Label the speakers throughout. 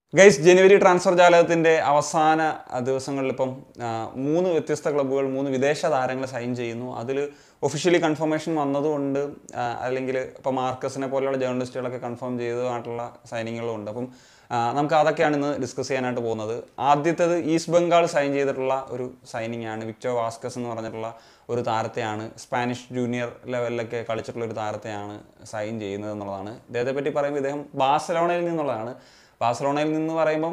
Speaker 1: Guys ജനുവരി transfer ജാലകത്തിൻ്റെ അവസാന ദിവസങ്ങളിൽ ഇപ്പം 3 വ്യത്യസ്ത ക്ലബ്ബുകൾ 3 വിദേശ താരങ്ങളെ സൈൻ ചെയ്യുന്നു. അതിൽ ഒഫീഷ്യലി കൺഫർമേഷൻ വന്നതുകൊണ്ട് അല്ലെങ്കിൽ ഇപ്പോൾ മാർക്കസിനെ പോലെയുള്ള ജേർണലിസ്റ്റുകളൊക്കെ കൺഫേം ചെയ്തതായിട്ടുള്ള സൈനിങ്ങുകളും ഉണ്ട്. അപ്പം നമുക്ക് അതൊക്കെയാണ് ഇന്ന് ഡിസ്കസ് ചെയ്യാനായിട്ട് പോകുന്നത്. ആദ്യത്തേത് ഈസ്റ്റ് ബംഗാൾ സൈൻ ചെയ്തിട്ടുള്ള ഒരു സൈനിങ് ആണ്. വിക്ടർ വാസ്കസ് എന്ന് പറഞ്ഞിട്ടുള്ള ഒരു താരത്തെയാണ്, സ്പാനിഷ് ജൂനിയർ ലെവലിലൊക്കെ കളിച്ചിട്ടുള്ള ഒരു താരത്തെയാണ് സൈൻ ചെയ്യുന്നത് എന്നുള്ളതാണ്. ഇദ്ദേഹത്തെ പറ്റി പറയുമ്പോൾ ഇദ്ദേഹം ബാഴ്സലോണയിൽ നിന്നുള്ളതാണ്. ബാഴ്സലോണയിൽ നിന്ന് പറയുമ്പം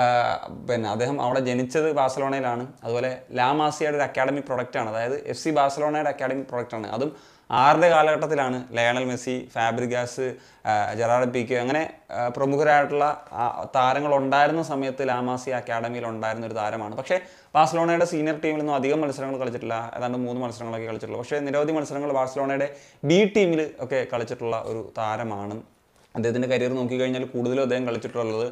Speaker 1: പിന്നെ അദ്ദേഹം അവിടെ ജനിച്ചത് ബാഴ്സലോണയിലാണ്. അതുപോലെ ലാ മാസിയയുടെ ഒരു അക്കാഡമിക് പ്രൊഡക്റ്റാണ്, അതായത് FC ബാഴ്സലോണയുടെ അക്കാഡമിക് പ്രൊഡക്റ്റാണ്. അതും 6ന്റെ കാലഘട്ടത്തിലാണ് Lionel Messi, Fabregas, Gerard Pique അങ്ങനെ പ്രമുഖരായിട്ടുള്ള താരങ്ങൾ ഉണ്ടായിരുന്ന സമയത്ത് ലാ മാസിയ അക്കാഡമിയിൽ ഉണ്ടായിരുന്ന ഒരു താരമാണ്. പക്ഷേ ബാഴ്സലോണയുടെ സീനിയർ ടീമിലൊന്നും അധികം മത്സരങ്ങൾ കളിച്ചിട്ടില്ല, ഏതാണ്ട് 3 മത്സരങ്ങളൊക്കെ കളിച്ചിട്ടുള്ളൂ. പക്ഷേ നിരവധി മത്സരങ്ങൾ ബാഴ്സലോണയുടെ B ടീമിൽ ഒക്കെ കളിച്ചിട്ടുള്ള ഒരു താരമാണ്. അദ്ദേഹത്തിൻ്റെ കരിയർ നോക്കിക്കഴിഞ്ഞാൽ കൂടുതലും അദ്ദേഹം കളിച്ചിട്ടുള്ളത്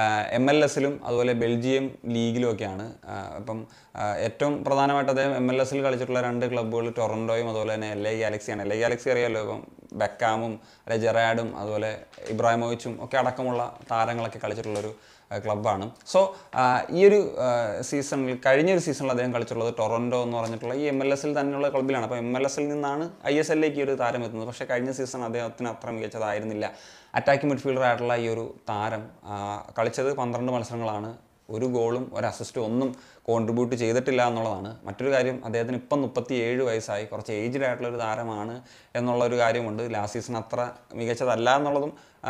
Speaker 1: MLS-ലും അതുപോലെ ബെൽജിയം ലീഗിലും ഒക്കെയാണ്. അപ്പം ഏറ്റവും പ്രധാനമായിട്ട് അദ്ദേഹം MLS-ൽ കളിച്ചിട്ടുള്ള 2 ക്ലബ്ബുകൾ ടൊറൻറ്റോയും അതുപോലെ തന്നെ LA ഗാലക്സിയാണ്. LA ഗാലക്സി അറിയാമല്ലോ, ഇപ്പം ബെക്കാമും ജെറാഡും അതുപോലെ ഇബ്രാഹിമോവിച്ചും ഒക്കെ അടക്കമുള്ള താരങ്ങളൊക്കെ കളിച്ചിട്ടുള്ളൊരു ക്ലബ്ബാണ്. സോ ഈ ഒരു സീസണിൽ കഴിഞ്ഞൊരു സീസണിൽ അദ്ദേഹം കളിച്ചിട്ടുള്ളത് ടൊറൻറ്റോ എന്ന് പറഞ്ഞിട്ടുള്ള ഈ MLS-ൽ തന്നെയുള്ള ക്ലബ്ബിലാണ്. അപ്പോൾ MLS-ൽ നിന്നാണ് ISL-ലേക്ക് ഒരു താരം എത്തുന്നത്. പക്ഷേ കഴിഞ്ഞ സീസൺ അദ്ദേഹത്തിന് അത്ര മികച്ചതായിരുന്നില്ല. അറ്റാക്കിംഗ് മിഡ്ഫീൽഡർ ആയിട്ടുള്ള ഈ ഒരു താരം കളിച്ചത് 12 മത്സരങ്ങളാണ്. 1 ഗോളും 1 അസിസ്റ്റും ഒന്നും കോൺട്രിബ്യൂട്ട് ചെയ്തിട്ടില്ല എന്നുള്ളതാണ്. മറ്റൊരു കാര്യം, അദ്ദേഹത്തിന് ഇപ്പം 37 വയസ്സായി, കുറച്ച് ഏജ്ഡ് ആയിട്ടുള്ളൊരു താരമാണ് എന്നുള്ളൊരു കാര്യമുണ്ട്. ലാസ്റ്റ് സീസൺ അത്ര മികച്ചതല്ല എന്നുള്ളതും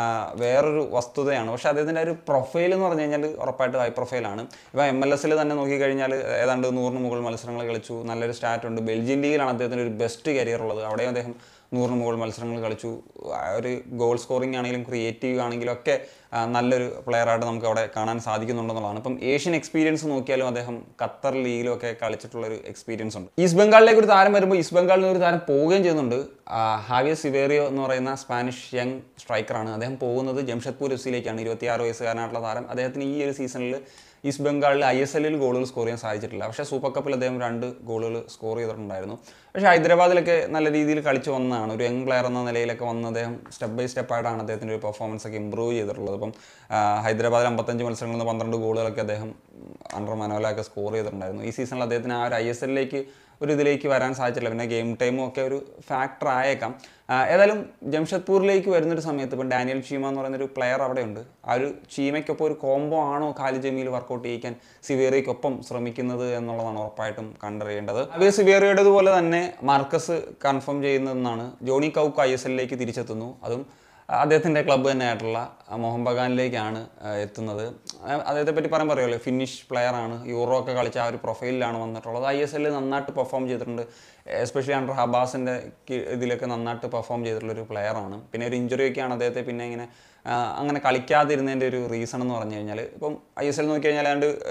Speaker 1: വേറൊരു വസ്തുതയാണ്. പക്ഷേ അദ്ദേഹത്തിൻ്റെ ഒരു പ്രൊഫൈൽ എന്ന് പറഞ്ഞു കഴിഞ്ഞാൽ ഉറപ്പായിട്ട് ഹൈ പ്രൊഫൈലാണ്. ഇപ്പോൾ MLS-ൽ തന്നെ നോക്കിക്കഴിഞ്ഞാൽ ഏതാണ്ട് 100-ന് മുകളിൽ മത്സരങ്ങൾ കളിച്ചു, നല്ലൊരു സ്റ്റാറ്റ് ഉണ്ട്. ബെൽജിയൻ ലീഗിലാണ് അദ്ദേഹത്തിൻ്റെ ഒരു ബെസ്റ്റ് കരിയർ ഉള്ളത്. അവിടെയും അദ്ദേഹം 100-ന് മുകളിൽ മത്സരങ്ങൾ കളിച്ചു. ഒരു ഗോൾ സ്കോറിംഗ് ആണെങ്കിലും ക്രിയേറ്റീവ് ആണെങ്കിലും ഒക്കെ നല്ലൊരു പ്ലെയറായിട്ട് നമുക്ക് അവിടെ കാണാൻ സാധിക്കുന്നുണ്ടെന്നുള്ളതാണ്. ഇപ്പം ഏഷ്യൻ എക്സ്പീരിയൻസ് നോക്കിയാലും അദ്ദേഹം ഖത്തർ ലീഗിലും ഒക്കെ കളിച്ചിട്ടുള്ളൊരു എക്സ്പീരിയൻസ് ഉണ്ട്. ഈസ്റ്റ് ബംഗാളിലേക്ക് ഒരു താരം വരുമ്പോൾ ഈസ്റ്റ് ബംഗാളിൽ നിന്ന് ഒരു താരം പോവുകയും ചെയ്യുന്നുണ്ട്. ഹാവിയർ സിവേറിയോ എന്ന് പറയുന്ന സ്പാനിഷ് യങ് സ്ട്രൈക്കറാണ്. അദ്ദേഹം പോകുന്നത് ജംഷഡ്പൂർ FC-ലേക്കാണ്. 26 വയസ്സുകാരനായിട്ടുള്ള താരം. അദ്ദേഹത്തിന് ഈ ഒരു സീസണിൽ ഈസ്റ്റ് ബംഗാളിൽ ISL-ൽ ഗോളുകൾ സ്കോർ ചെയ്യാൻ സാധിച്ചിട്ടില്ല. പക്ഷേ സൂപ്പർ കപ്പിൽ അദ്ദേഹം 2 ഗോളുകൾ സ്കോർ ചെയ്തിട്ടുണ്ടായിരുന്നു. പക്ഷേ ഹൈദരാബാദിലൊക്കെ നല്ല രീതിയിൽ കളിച്ച് വന്നതാണ്. ഒരു യങ് പ്ലെയർ എന്ന നിലയിലൊക്കെ വന്ന് അദ്ദേഹം സ്റ്റെപ്പ് ബൈ സ്റ്റെപ്പായിട്ടാണ് അദ്ദേഹത്തിൻ്റെ ഒരു പെർഫോമൻസ് ഒക്കെ ഇമ്പ്രൂവ് ചെയ്തിട്ടുള്ളത്. അപ്പം ഹൈദരാബാദിൽ 55 മത്സരങ്ങളിൽ നിന്ന് 12 ഗോളുകളൊക്കെ അദ്ദേഹം അണ്ടർ മനോലൊക്കെ സ്കോർ ചെയ്തിട്ടുണ്ടായിരുന്നു. ഈ സീസണിൽ അദ്ദേഹത്തിന് ആ ഒരു ISL-ലേക്ക് ഒരു ഇതിലേക്ക് വരാൻ സാധിച്ചില്ല. പിന്നെ ഗെയിം ടൈമും ഒക്കെ ഒരു ഫാക്ടർ ആയേക്കാം. ഏതായാലും ജംഷഡ്പൂരിലേക്ക് വരുന്നൊരു സമയത്ത് ഇപ്പം ഡാനിയൽ ചീമ എന്ന് പറയുന്നൊരു പ്ലെയർ അവിടെയുണ്ട്. ആ ഒരു ചീമയ്ക്കൊപ്പം ഒരു കോംബോ ആണോ ഖാലിദ് ജമീൽ വർക്കൗട്ട് ചെയ്യിക്കാൻ സിവേറിയയ്ക്കൊപ്പം ശ്രമിക്കുന്നത് എന്നുള്ളതാണ് ഉറപ്പായിട്ടും കണ്ടറിയേണ്ടത്. അവർ സിവേറിയയുടേതുപോലെ തന്നെ മാർക്കസ് കൺഫേം ചെയ്യുന്നതെന്നാണ്. ജോണി കൗക്ക് ISL-ലേക്ക് തിരിച്ചെത്തുന്നു. അതും അദ്ദേഹത്തിൻ്റെ ക്ലബ്ബ് തന്നെയായിട്ടുള്ള മോഹൻ ബഗാനിലേക്കാണ് എത്തുന്നത്. അദ്ദേഹത്തെ പറ്റി പറയുമല്ലോ, ഫിനിഷ് പ്ലെയറാണ്. യൂറോ ഒക്കെ കളിച്ച ആ ഒരു പ്രൊഫൈലിലാണ് വന്നിട്ടുള്ളത്. ISL നന്നായിട്ട് പെർഫോം ചെയ്തിട്ടുണ്ട്. എസ്പെഷ്യലി അണ്ടർ ഹബാസിൻ്റെ ഇതിലൊക്കെ നന്നായിട്ട് പെർഫോം ചെയ്തിട്ടുള്ളൊരു പ്ലെയറാണ്. പിന്നെ ഒരു ഇഞ്ചുറിയൊക്കെയാണ് അദ്ദേഹത്തെ പിന്നെ ഇങ്ങനെ അങ്ങനെ കളിക്കാതിരുന്നതിൻ്റെ ഒരു റീസൺ എന്ന് പറഞ്ഞു കഴിഞ്ഞാൽ, ഇപ്പം ISL നോക്കി കഴിഞ്ഞാൽ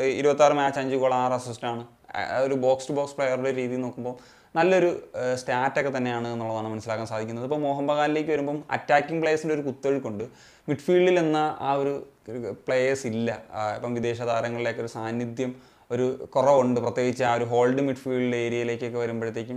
Speaker 1: 26 മാച്ച് 5 ഗോൾ 6 അസിസ്റ്റാണ്. ഒരു ബോക്സ് ടു ബോക്സ് പ്ലെയറുടെ രീതി നോക്കുമ്പോൾ നല്ലൊരു സ്റ്റാറ്റൊക്കെ തന്നെയാണ് എന്നുള്ളതാണ് മനസ്സിലാക്കാൻ സാധിക്കുന്നത്. ഇപ്പോൾ മോഹൻ ബഗാനിലേക്ക് വരുമ്പം അറ്റാക്കിംഗ് പ്ലേയേഴ്സിൻ്റെ ഒരു കുത്തൊഴുക്കുണ്ട്. മിഡ്ഫീൽഡിൽ എന്ന ആ ഒരു പ്ലേയേഴ്സ് ഇല്ല. ഇപ്പം വിദേശ താരങ്ങളിലേക്ക് ഒരു സാന്നിധ്യം ഒരു കുറവുണ്ട്. പ്രത്യേകിച്ച് ആ ഒരു ഹോൾഡ് മിഡ്ഫീൽഡ് ഏരിയയിലേക്കൊക്കെ വരുമ്പോഴത്തേക്കും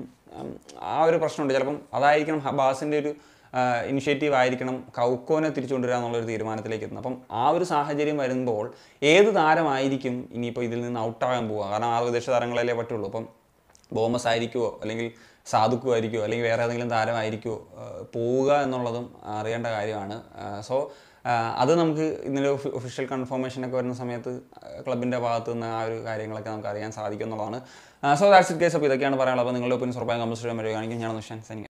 Speaker 1: ആ ഒരു പ്രശ്നമുണ്ട്. ചിലപ്പം അതായിരിക്കണം ഹബാസിൻ്റെ ഒരു ഇനിഷ്യേറ്റീവ് ആയിരിക്കണം കൗക്കോനെ തിരിച്ചുകൊണ്ടുവരിക എന്നുള്ളൊരു തീരുമാനത്തിലേക്ക് എത്തുന്നത്. അപ്പം ആ ഒരു സാഹചര്യം വരുമ്പോൾ ഏത് താരമായിരിക്കും ഇനിയിപ്പോൾ ഇതിൽ നിന്ന് ഔട്ടാകാൻ പോവുക? കാരണം 6 വിദേശ താരങ്ങളല്ലേ പറ്റുള്ളൂ. അപ്പം ബോമസ് ആയിരിക്കുമോ അല്ലെങ്കിൽ സാധുക്കു ആയിരിക്കുമോ അല്ലെങ്കിൽ വേറെ ഏതെങ്കിലും താരമായിരിക്കുമോ പോവുക എന്നുള്ളതും അറിയേണ്ട കാര്യമാണ്. സോ അത് നമുക്ക് ഇതിൻ്റെ ഒഫീഷ്യൽ കൺഫർമേഷനൊക്കെ വരുന്ന സമയത്ത് ക്ലബിൻ്റെ ഭാഗത്തു നിന്ന് ആ ഒരു കാര്യങ്ങളൊക്കെ നമുക്ക് അറിയാൻ സാധിക്കും എന്നുള്ളതാണ്. So that's it guys. അപ്പോൾ ഇതൊക്കെയാണ് പറയാനുള്ളത്. അപ്പോൾ നിങ്ങളുടെ ഒപ്പീനിയൻസ് ഉറപ്പായും കമന്റ് ചെയ്യാൻ വരികയാണെങ്കിൽ ഞാൻ നിഷാൻ സൈനിങ്.